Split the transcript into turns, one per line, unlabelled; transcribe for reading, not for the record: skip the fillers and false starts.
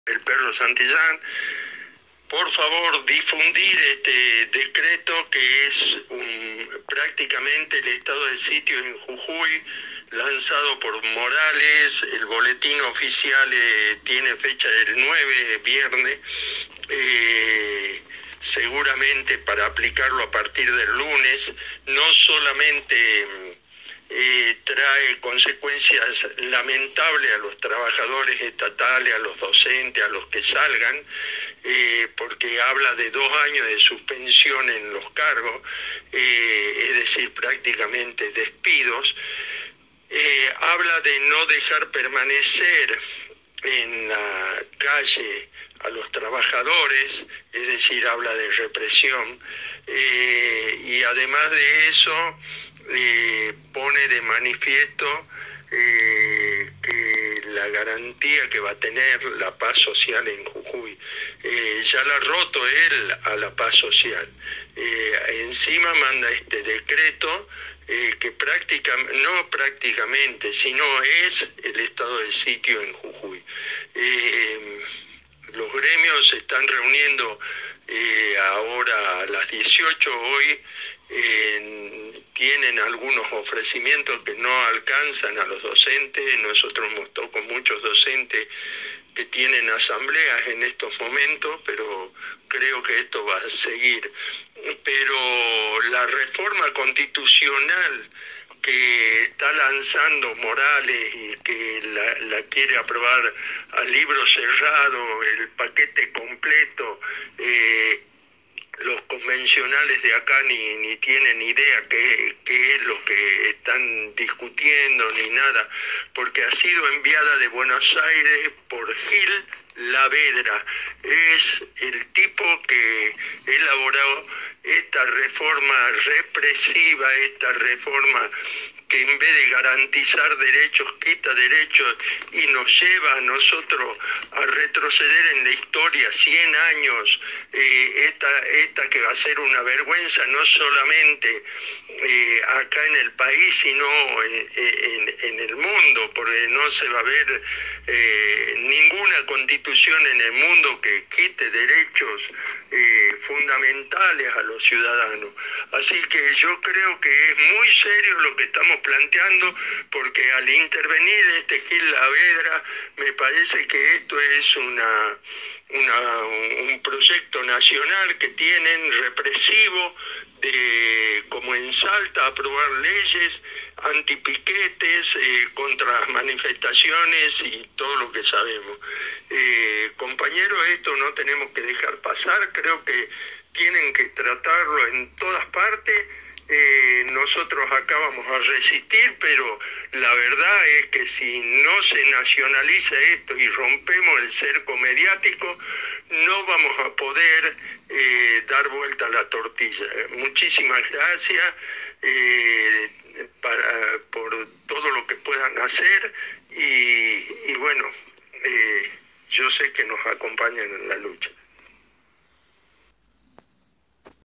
el perro Santillán, por favor difundir este decreto que es prácticamente el estado de sitio en Jujuy, lanzado por Morales. El boletín oficial tiene fecha del 9, viernes, seguramente para aplicarlo a partir del lunes. No solamente trae consecuencias lamentables a los trabajadores estatales, a los docentes, a los que salgan, porque habla de 2 años de suspensión en los cargos, es decir, prácticamente despidos. Habla de no dejar permanecer en la calle a los trabajadores, es decir, habla de represión, y además de eso pone de manifiesto que la garantía que va a tener la paz social en Jujuy. Ya la ha roto él a la paz social. Encima manda este decreto que no prácticamente, sino es el estado de sitio en Jujuy. Los gremios se están reuniendo ahora a las 18 hoy. Tienen algunos ofrecimientos que no alcanzan a los docentes. Nosotros hemos tocado con muchos docentes que tienen asambleas en estos momentos, pero creo que esto va a seguir. Pero la reforma constitucional que está lanzando Morales y que la quiere aprobar a libro cerrado, el paquete completo, los convencionales de acá ni tienen idea qué es lo que están discutiendo ni nada, porque ha sido enviada de Buenos Aires por Gil Lavedra. Es el tipo que elaboró esta reforma represiva, esta reforma que en vez de garantizar derechos, quita derechos y nos lleva a nosotros a retroceder en la historia 100 años, esta que va a ser una vergüenza no solamente acá en el país, sino en el mundo, porque no se va a ver ninguna constitución en el mundo que quite derechos fundamentales a los ciudadanos. Así que yo creo que es muy serio lo que estamos planteando, porque al intervenir este Gil Lavedra, me parece que esto es un proyecto nacional que tienen represivo, como en Salta, aprobar leyes antipiquetes, contra las manifestaciones y todo lo que sabemos. Compañeros, esto no tenemos que dejar pasar. Creo que tienen que tratarlo en todas partes. Nosotros acá vamos a resistir, pero la verdad es que si no se nacionaliza esto y rompemos el cerco mediático, no vamos a poder dar vuelta a la tortilla. Muchísimas gracias por todo lo que puedan hacer y bueno, yo sé que nos acompañan en la lucha.